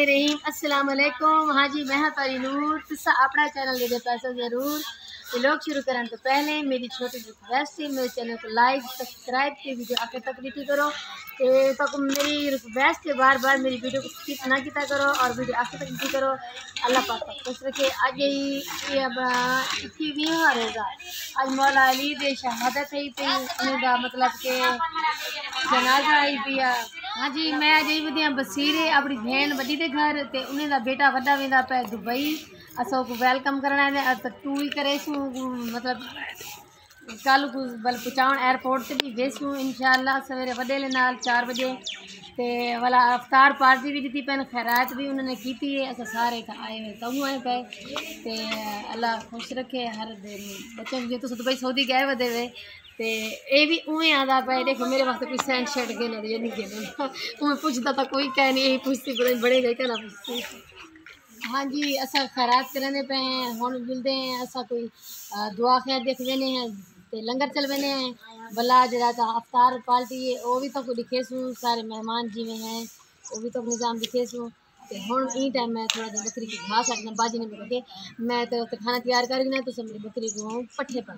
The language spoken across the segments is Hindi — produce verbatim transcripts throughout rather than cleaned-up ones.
बिस्मिल्लाहिर्रहमानिर्रहीम। अस्सलाम वालेकुम। हाँ जी, मैं तारी नूर। तुसा अपना चैनल दे दे पैसा जरूर। तो लोग शुरू करने तो पहले मेरी छोटी सी रिक्वेस्ट है, मेरे चैनल को लाइक सब्सक्राइब के वीडियो आखिर तक देखी करो। तो तक मेरी रिक्वेस्ट है, बार बार मेरी वीडियो को स्किप ना किया करो और वीडियो आखिर तक देखी करो। अल्लाह पाक खुश रखे। आज ही अब इक्कीसवीं रोज़ा, आज मौला अली दे शहादत है पी, उनका मतलब के जनाजा आई पिया। हाँ जी, मैं अज वधिया बसीरे अपनी भेन वड्डी दे घर ते उन्हें दा बेटा वड्डा वेंदा पे दुबई। असो को वेलकम करना है तो टू ही करे सू, मतलब कल को बल पहुँचाउण एयरपोर्ट से भी वेसू इंशाअल्लाह सवेरे वडेले नाल चार बजे। ते वाला अफ्तार पार्टी भी दी पैन, खैरात भी उन्होंने की थी। अस सारे आए हुए तू आए पे ते अल्लाह खुश रखे हर दिन बच्चों जो तुम दुबई सऊदी गए वे वे ते ये भी उवें आदा पे। देखो मेरे वास्ते कोई सैंड शर्ट गेने ये नहीं गेने उवें पुछदा तो कोई कह नहीं, यही पुछती बड़े बड़े गए कहना पुछती। हाँ जी, असा खैरात करने पे हम मिलते हैं। असा कोई दुआ खैर देख वेने हैं ते लंगर चल वेने हैं। भला जरा अफ्तार पार्टी है वो भी तो लिखे सूँ, सारे मेहमान जिमें हैं वो भी तो निज़ाम लिखे सूँ। तो हम ई टाइम मैं थोड़ा जहा बकरी की घास रखना बाजी ने बोल के मैं तो खाना तैयार कर ना, तो सब मेरी बकरी को पट्ठे पर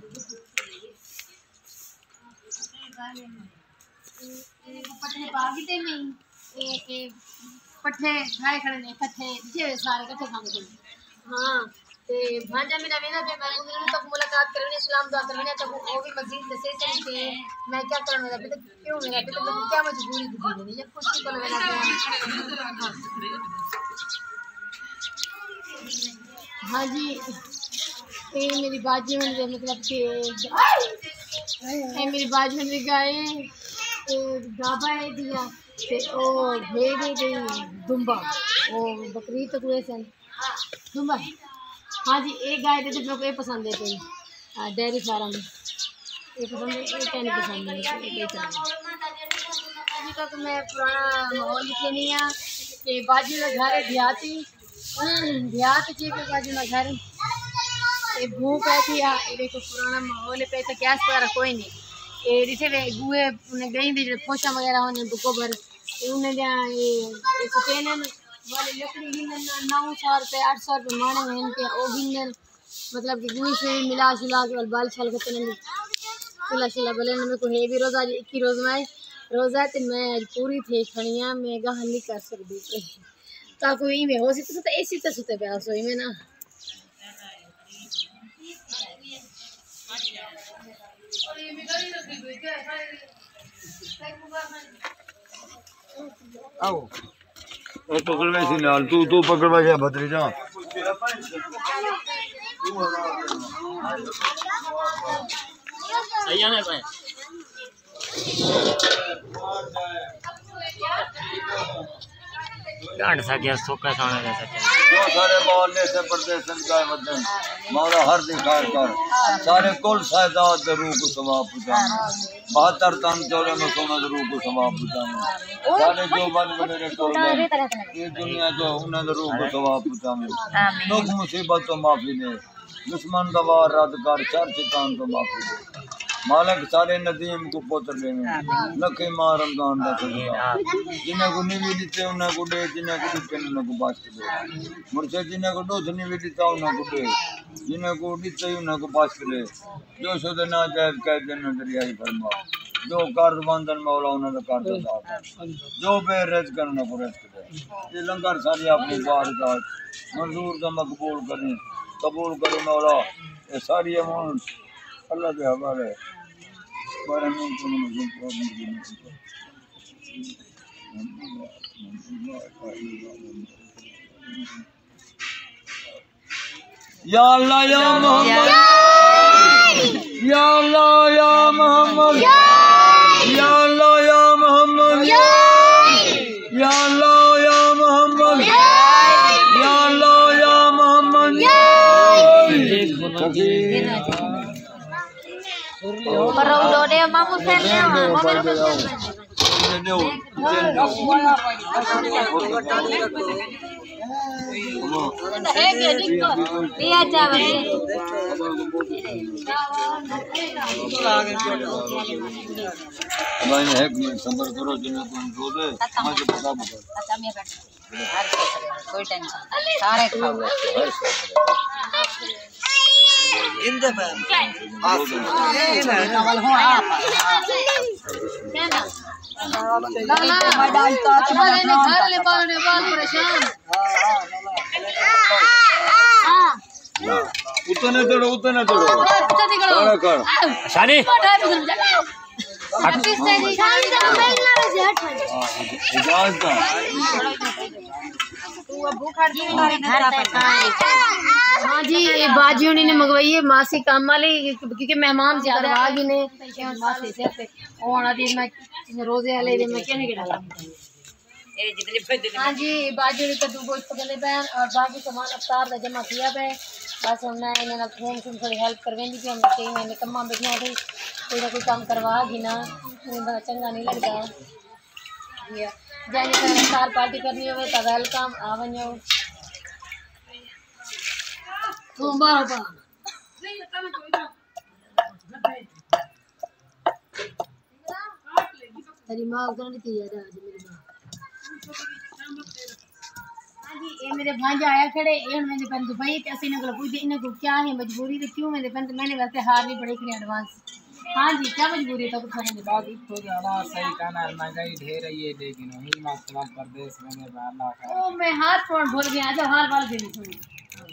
पट्ठे पा दी नहीं पट्ठे खाए खड़े ने कट्ठे जे सारे कट्ठे खाने को। हाँ ते भांजा मेरा वेना पे मैं उन्होंने तक मुलाकात करने सलाम दुआ करने तक वो भी मजीद दसे से के मैं क्या करना है तो क्यों मेरा तो क्या मजबूरी दी नहीं या खुशी को लेना। हाँ जी, ये मेरी बाजी में मतलब कि ये मेरी बाजी में गाय गाबा है दिया ते ओ भेड़ दी दुम्बा ओ बकरी तो हुए सन दुम्बा। हाँ जी, एक गाय दे मेरे को ये पसंद है कोई डेयरी फार्म ये पसंद है, ये क्या नहीं पसंद है। अभी तक मैं पुराना माहौल लिखे नहीं है कि बाजू का घर है देहाती देहात जी के बाजू का घर ये भूख रहती है। ये देखो पुराना माहौल पे तो गैस वगैरह कोई नहीं। ये जैसे गुए उन्हें गई थी जो पोछा वगैरह होने गोबर उन्हें जहाँ ये सुखेन वाले लकड़ी हिंदन नौ सौ रुपये आठ सौ रुपये माने में इनके वो हिंदन मतलब कि गुई शुई मिला शिला के बाल छल के शिला शिला बोले मेरे को है भी रोज़ा इक्की रोज़ में रोज़ा तो मैं आज पूरी थे खड़िया मैं गह नहीं कर सकती ताकि ई में हो सी तो ऐसी तो सुते पे सोई में ना। आओ ओ पकड़वे सी नाल तू तू पकड़वा जा भतरीजा सही है ना भाई डांड सा गया सोका सामने जा सके जो सारे मोहल्ले से पर्दे संगाए वतन मौला हर दिखार कर सारे कुल सायदात दे रूह को सवाब पुजाना बहत्तर तन चौदह में सोना दे रूह को सवाब पुजाना सारे जो बन बने रे कर ये दुनिया जो उन्हें दे रूह को सवाब पुजाना दुख मुसीबत तो माफी दे दुश्मन का वार रद्द कर चार चितान तो माफी दे मालिक सारे नदीम को पुत्र देने लखे मां रमजान दा सदका जिन्हें को नहीं भी दिते उन्हें को दे जिन्हें को दिते उन्हें को बख्श दे मुर्शिद जिन्हें को दो नहीं भी दिता उन्हें को दे जिन्हें को दिते उन्हें को बख्श दे जो शुद्ध नाजायज कह देना दरियाई फरमा जो कर्ज बंधन मौला उन्हें का कर्ज अदा कर जो बेरिज़्क़ करना को रिज़्क़ दे ये लंगर सारी अपनी बारगाह मंजूर का मकबूल करें कबूल करे मौला ये सारी अमाउंट अल्लाह के हवाले या अल्लाह या मोहम्मद या अल्लाह या मोहम्मद या अल्लाह या मोहम्मद या अल्लाह या मोहम्मद या अल्लाह या Mohammad Baru udah deh mamu sennya, iya coba है संबर करो जिन्हें तुम दो दे मैं पता बता हर कोई टेंशन नहीं, सारे खाओ। इंदे पे आप नवल हो आप लगना तुम्हारे ने घर ले बाल ने बाल परेशान। हां उतने चढ़ो उतने चढ़ो जल्दी करो कर शानी आर्टिस्ट है जी शानी का मोबाइल ना वैसे हट इजाजत का तू भूख हट जी घर पे खाएंगे। हाँ जी ये बाजियों ने मंगवाई है मासी काम वाले क्योंकि मेहमान ज्यादा आ गए ने मासी से पे और आदि मैं रोजे वाले दिन में क्या नहीं किया ए जितनी फैदे हाँ जी बाजियों ने कद्दू गोश्त पकड़े पे और बाकी सामान अफ्तार का जमा किया पे बस मैं इन्हें फोन से थोड़ी हेल्प करवेंगी कि हम कहीं मैंने कम्मा बैठिया थी कोई ना कोई काम करवा गी ना चंगा नहीं लगता जैसे अफ्तार पार्टी करनी हो तो वेलकम आ वनो सोमवार पर तेरी माँ उधर नहीं थी यार आज मेरी माँ हाँ जी ये मेरे भांजा आया खड़े ये मैंने पहले दुबई ते असी इन्हें को पूछे इन्हें को क्या है मजबूरी तो क्यों मैंने पहले मैंने वैसे हार भी बड़े खड़े एडवांस हाँ जी क्या मजबूरी है तो कुछ नहीं बात तो ज्यादा सही कहना है, महंगाई ढेर रही है लेकिन ही मास्टर प्रदेश में अल्लाह का ओ मैं हाथ फोन भूल गया जो हाल वाल भी नहीं सुनी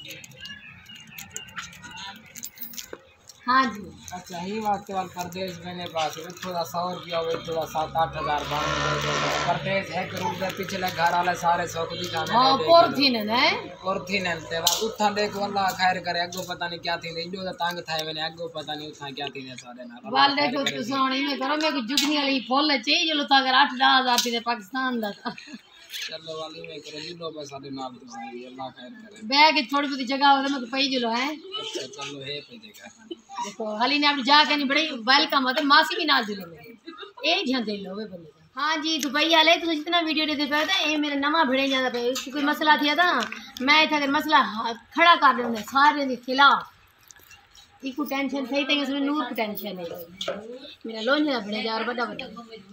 हाँ जी अच्छा ही वास्ते वाल प्रदेश मैंने पास में थोड़ा सौ रुपया हो थोड़ा सात आठ हजार प्रदेश है करोड़ दे पिछले घर वाले सारे सौ को दिखाने हाँ पोरथीन है और थी न ते बात उठा देखो अल्लाह खैर करे अगो पता नहीं क्या थी नहीं जो तंग था मैंने अगो पता नहीं उठा क्या थी ने सारे ना वाल देखो तो सोनी में करो मैं को जुगनी वाली फुल चाहिए जो तो अगर आठ दस हजार थी पाकिस्तान दा चलो वाली में करो जिलो पे सारे नाल तो सही अल्लाह खैर करे बैग थोड़ी बहुत जगह हो तो मैं पई जुलो है अच्छा चलो है पे जगह देखो हाली ने अपनी जाके नहीं बड़ी वेलकम है मासी भी नाल जुले मेरे ए झंडे लोगे बंदे हाँ जी दुबई वाले तो जितना वीडियो देते पे था ये मेरा नमा भिड़े जाता पे कोई मसला थिया था मैं इतना अगर मसला खड़ा कर देंगे सारे के खिलाफ इको टेंशन थी तो इसमें नूर की टेंशन है मेरा लोंजा भिड़े जा और बड़ा बड़ा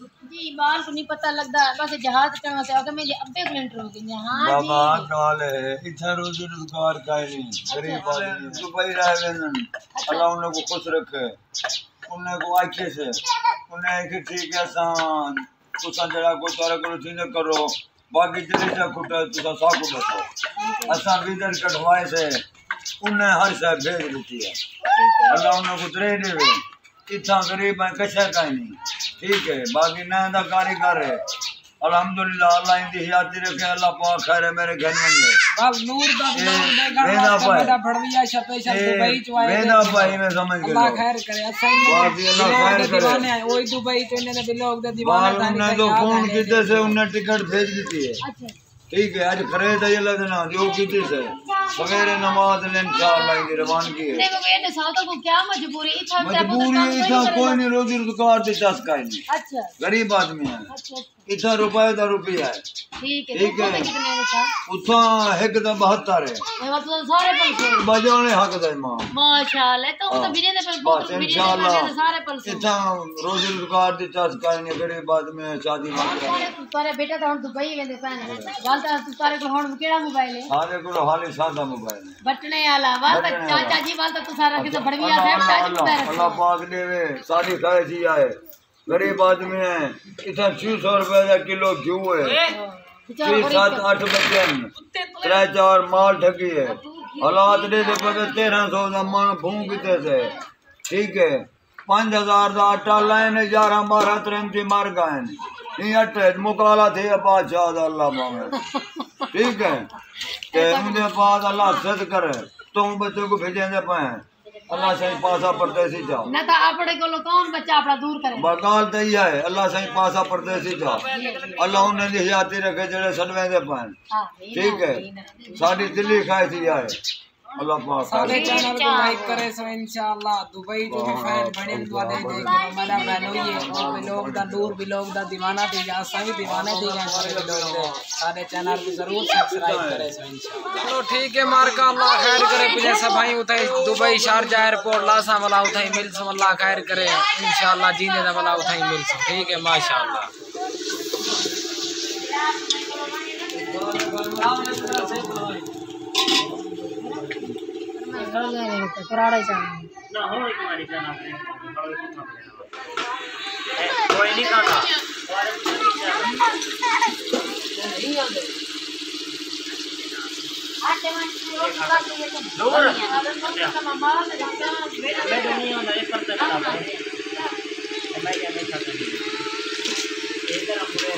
जी बाल को नहीं पता लगता बस जहाज चढ़ना से अगर मेरे अब्बे को इंटर हो गई हाँ जी बाबा नाल है इधर रोजी रोजगार का नहीं गरीब आदमी दुबई रह गए अल्लाह उन्हें को खुश रखे उन्हें को आखे से उन्हें कि ठीक है सान तुसा जरा को तारा करो सीने करो बाकी जल्दी से कुटा तुसा सा कुटा असा विदर कटवाए से उन्हें हर से भेज देती है अल्लाह उन्हें को दे देवे इतना गरीब है कशा का नहीं ठीक है बाकी ना दा कारीगर है अल्हम्दुलिल्लाह अल्लाह इंदी याद रखे अल्लाह पाक खैर है मेरे घर में बाब नूर दा वेदा भाई फड़विया स्पेशल दुबई चवाए वेदा भाई मैं समझ गया अल्लाह खैर करे अच्छा बाकी अल्लाह खैर करे दीवाने है ओई दुबई तो इन्हें भी लोग दा दीवाना था उन्हें तो फोन कीते से उन्हें टिकट भेज दी है अच्छा ठीक है आज खरीद ये लगना जो कीते से सवेरे नमाज ने इंशाअल्लाह की रवानगी है नहीं वो ये सातों को क्या मजबूरी इतना मजबूरी इतना कोई नहीं रोजी रोजगार दे दस का नहीं अच्छा गरीब आदमी है अच्छा इतना रुपए दा रुपया है ठीक है ठीक है कितने में था उतना एक दा बहत्तर है मैं मतलब सारे पैसे बजाने हक दा इमाम माशाल्लाह तो वो तो बिजली दे पर बस इंशाअल्लाह सारे पैसे इतना रोजी रोजगार दे दस का नहीं गरीब आदमी है शादी सारे सारे बेटा तो हम दुबई वेंदे पैन गल तो तू सारे को हुन केड़ा मोबाइल है सारे को हाली सादा मोबाइल है बटने वाला वाल तो चाचा जी वाल तो तू सारा के तो बड़विया है चाचा अल्लाह पाक देवे सारी खाई आए गरीब आदमी है इतना छह सौ रुपए का किलो घी है छह सात आठ बच्चे त्रै चार माल ठगी है हालात दे दे पे तेरह सौ का मन भूख से ठीक है पांच हजार का आटा लाए ने ग्यारह बारह त्रंती मार गए नहीं अटे मुकाला थे बादशाह अल्लाह पावे ठीक है ते उनके बाद अल्लाह सद करे तुम बच्चों को भेजे पे अल्लाह सही पासा परदेसी जाओ ना तो अपने को कौन बच्चा अपना दूर करे बगाल तो ही है अल्लाह सही पासा परदेसी जाओ अल्लाह उन्हें निहयाती रखे जड़े सलवे दे पाए ठीक है साड़ी दिल्ली खाई थी आए अल्लाह पाक सारे चैनल को लाइक करे सो इंशाअल्लाह दुबई जो भी फैन बने दुआ दे दे कि हमारा बहनों ये और भी लोग दा नूर भी लोग दा दीवाना दी जा सभी दीवाने दी जा सारे लोग दे सारे चैनल को जरूर सब्सक्राइब करे सो इंशाअल्लाह चलो ठीक है मार्का अल्लाह खैर करे पिछले सफाई उठाई दुबई शारजा एयरपोर्ट लासा वाला उठाई मिल सो अल्लाह खैर करे इंशाअल्लाह जीने दा वाला उठाई मिल सो ठीक है माशाअल्लाह कराड़ा चाहिए ना हो एक हमारी जाना है कोई नहीं खाता और दूर मैं दुनिया में एक करता था मैं क्या नहीं खाता एक तरह पूरे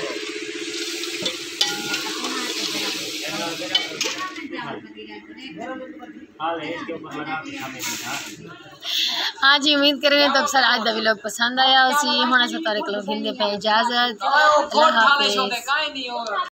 हाँ जी, उम्मीद करेंगे तो अक्सर आज दा व्लॉग पसंद आया उसी होना सा तारे लोग हिंदी पे इजाजत। अल्लाह हाफिज़।